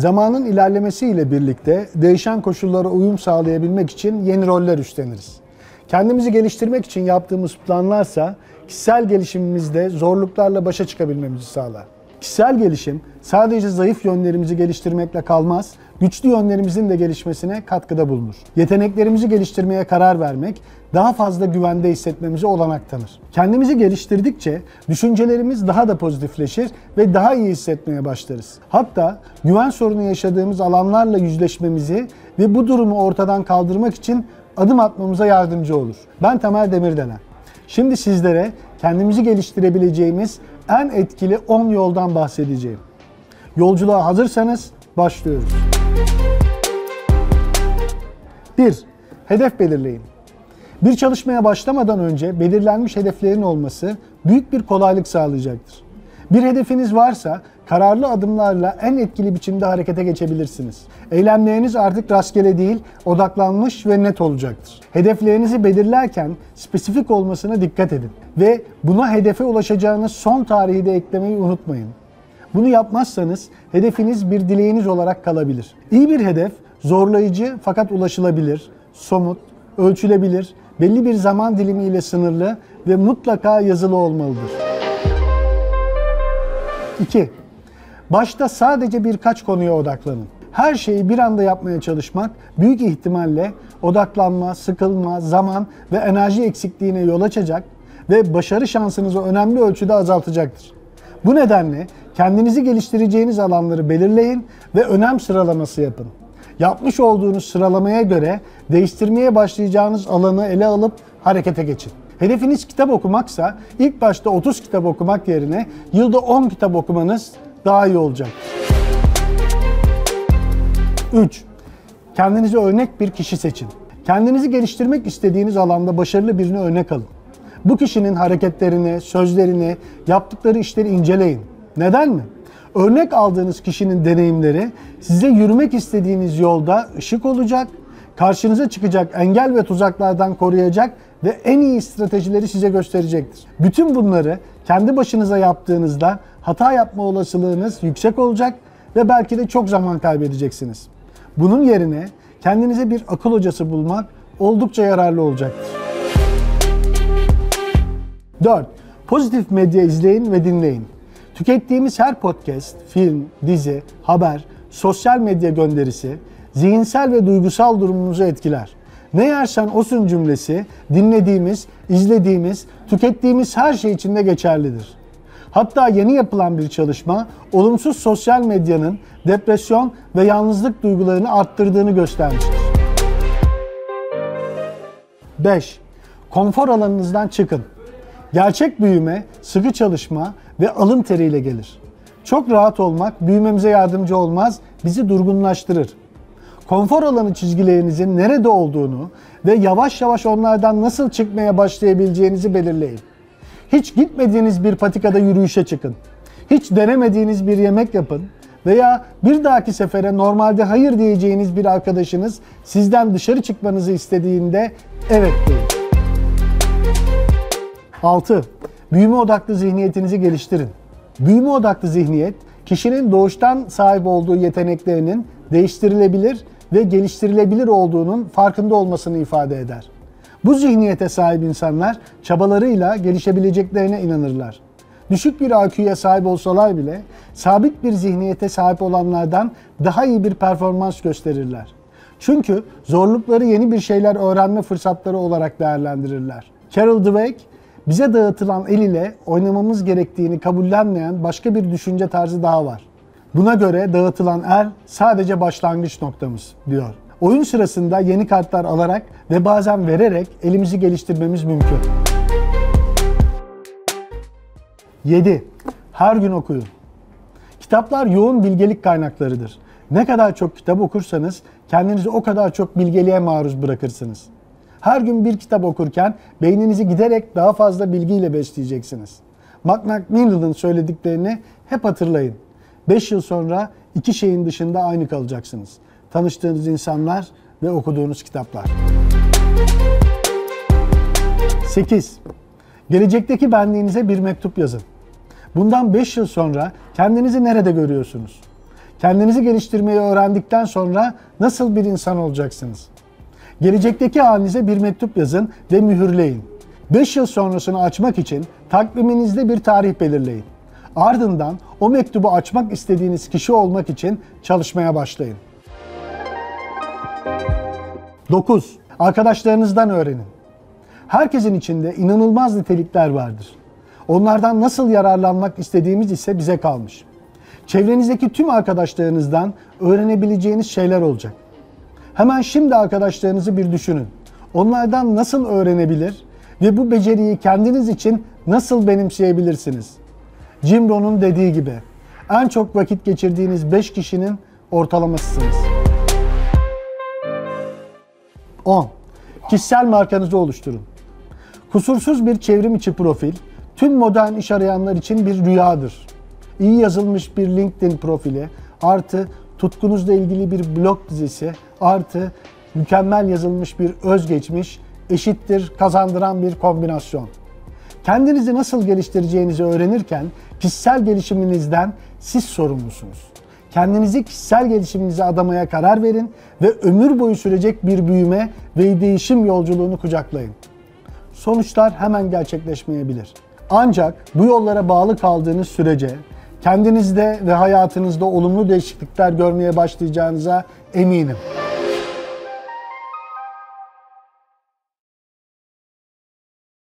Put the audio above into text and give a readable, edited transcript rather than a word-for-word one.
Zamanın ilerlemesiyle birlikte değişen koşullara uyum sağlayabilmek için yeni roller üstleniriz. Kendimizi geliştirmek için yaptığımız planlarsa kişisel gelişimimizde zorluklarla başa çıkabilmemizi sağlar. Kişisel gelişim sadece zayıf yönlerimizi geliştirmekle kalmaz, güçlü yönlerimizin de gelişmesine katkıda bulunur. Yeteneklerimizi geliştirmeye karar vermek, daha fazla güvende hissetmemize olanak tanır. Kendimizi geliştirdikçe düşüncelerimiz daha da pozitifleşir ve daha iyi hissetmeye başlarız. Hatta güven sorunu yaşadığımız alanlarla yüzleşmemizi ve bu durumu ortadan kaldırmak için adım atmamıza yardımcı olur. Ben Tamer Demirdelen. Şimdi sizlere kendimizi geliştirebileceğimiz en etkili 10 yoldan bahsedeceğim. Yolculuğa hazırsanız başlıyoruz. 1. Hedef belirleyin. Bir çalışmaya başlamadan önce belirlenmiş hedeflerin olması büyük bir kolaylık sağlayacaktır. Bir hedefiniz varsa kararlı adımlarla en etkili biçimde harekete geçebilirsiniz. Eylemleriniz artık rastgele değil, odaklanmış ve net olacaktır. Hedeflerinizi belirlerken spesifik olmasına dikkat edin ve buna hedefe ulaşacağınız son tarihi de eklemeyi unutmayın. Bunu yapmazsanız hedefiniz bir dileğiniz olarak kalabilir. İyi bir hedef zorlayıcı fakat ulaşılabilir, somut, ölçülebilir, belli bir zaman dilimiyle sınırlı ve mutlaka yazılı olmalıdır. 2. Başta sadece birkaç konuya odaklanın. Her şeyi bir anda yapmaya çalışmak büyük ihtimalle odaklanma, sıkılma, zaman ve enerji eksikliğine yol açacak ve başarı şansınızı önemli ölçüde azaltacaktır. Bu nedenle kendinizi geliştireceğiniz alanları belirleyin ve önem sıralaması yapın. Yapmış olduğunuz sıralamaya göre değiştirmeye başlayacağınız alanı ele alıp harekete geçin. Hedefiniz kitap okumaksa ilk başta 30 kitap okumak yerine yılda 10 kitap okumanız daha iyi olacak. 3. Kendinize örnek bir kişi seçin. Kendinizi geliştirmek istediğiniz alanda başarılı birine örnek alın. Bu kişinin hareketlerini, sözlerini, yaptıkları işleri inceleyin. Neden mi? Örnek aldığınız kişinin deneyimleri size yürümek istediğiniz yolda ışık olacak, karşınıza çıkacak engel ve tuzaklardan koruyacak ve en iyi stratejileri size gösterecektir. Bütün bunları kendi başınıza yaptığınızda hata yapma olasılığınız yüksek olacak ve belki de çok zaman kaybedeceksiniz. Bunun yerine kendinize bir akıl hocası bulmak oldukça yararlı olacaktır. 4. Pozitif medya izleyin ve dinleyin. Tükettiğimiz her podcast, film, dizi, haber, sosyal medya gönderisi zihinsel ve duygusal durumumuzu etkiler. Ne yersen osun cümlesi dinlediğimiz, izlediğimiz, tükettiğimiz her şey için de geçerlidir. Hatta yeni yapılan bir çalışma olumsuz sosyal medyanın depresyon ve yalnızlık duygularını arttırdığını göstermiştir. 5. Konfor alanınızdan çıkın. Gerçek büyüme, sıkı çalışma ve alın teriyle gelir. Çok rahat olmak büyümemize yardımcı olmaz, bizi durgunlaştırır. Konfor alanı çizgilerinizin nerede olduğunu ve yavaş yavaş onlardan nasıl çıkmaya başlayabileceğinizi belirleyin. Hiç gitmediğiniz bir patikada yürüyüşe çıkın. Hiç denemediğiniz bir yemek yapın veya bir dahaki sefere normalde hayır diyeceğiniz bir arkadaşınız sizden dışarı çıkmanızı istediğinde evet deyin. 6. Büyüme odaklı zihniyetinizi geliştirin. Büyüme odaklı zihniyet, kişinin doğuştan sahip olduğu yeteneklerinin değiştirilebilir ve geliştirilebilir olduğunun farkında olmasını ifade eder. Bu zihniyete sahip insanlar çabalarıyla gelişebileceklerine inanırlar. Düşük bir IQ'ya sahip olsalar bile sabit bir zihniyete sahip olanlardan daha iyi bir performans gösterirler. Çünkü zorlukları yeni bir şeyler öğrenme fırsatları olarak değerlendirirler. Carol Dweck, bize dağıtılan el ile oynamamız gerektiğini kabullenmeyen başka bir düşünce tarzı daha var. Buna göre dağıtılan el sadece başlangıç noktamız, diyor. Oyun sırasında yeni kartlar alarak ve bazen vererek elimizi geliştirmemiz mümkün. 7. Her gün okuyun. Kitaplar yoğun bilgelik kaynaklarıdır. Ne kadar çok kitap okursanız kendinizi o kadar çok bilgeliğe maruz bırakırsınız. Her gün bir kitap okurken beyninizi giderek daha fazla bilgiyle besleyeceksiniz. McMillan'ın söylediklerini hep hatırlayın. 5 yıl sonra iki şeyin dışında aynı kalacaksınız. Tanıştığınız insanlar ve okuduğunuz kitaplar. 8. Gelecekteki benliğinize bir mektup yazın. Bundan 5 yıl sonra kendinizi nerede görüyorsunuz? Kendinizi geliştirmeyi öğrendikten sonra nasıl bir insan olacaksınız? Gelecekteki halinize bir mektup yazın ve mühürleyin. 5 yıl sonrasını açmak için takviminizde bir tarih belirleyin. Ardından o mektubu açmak istediğiniz kişi olmak için çalışmaya başlayın. 9. Arkadaşlarınızdan öğrenin. Herkesin içinde inanılmaz nitelikler vardır. Onlardan nasıl yararlanmak istediğimiz ise bize kalmış. Çevrenizdeki tüm arkadaşlarınızdan öğrenebileceğiniz şeyler olacak. Hemen şimdi arkadaşlarınızı bir düşünün. Onlardan nasıl öğrenebilir ve bu beceriyi kendiniz için nasıl benimseyebilirsiniz? Jim Rohn'un dediği gibi, en çok vakit geçirdiğiniz 5 kişinin ortalamasısınız. 10. Kişisel markanızı oluşturun. Kusursuz bir çevrim içi profil, tüm modern iş arayanlar için bir rüyadır. İyi yazılmış bir LinkedIn profili, artı tutkunuzla ilgili bir blog dizisi, artı mükemmel yazılmış bir özgeçmiş, eşittir kazandıran bir kombinasyon. Kendinizi nasıl geliştireceğinizi öğrenirken kişisel gelişiminizden siz sorumlusunuz. Kendinizi kişisel gelişiminize adamaya karar verin ve ömür boyu sürecek bir büyüme ve değişim yolculuğunu kucaklayın. Sonuçlar hemen gerçekleşmeyebilir. Ancak bu yollara bağlı kaldığınız sürece kendinizde ve hayatınızda olumlu değişiklikler görmeye başlayacağınıza eminim.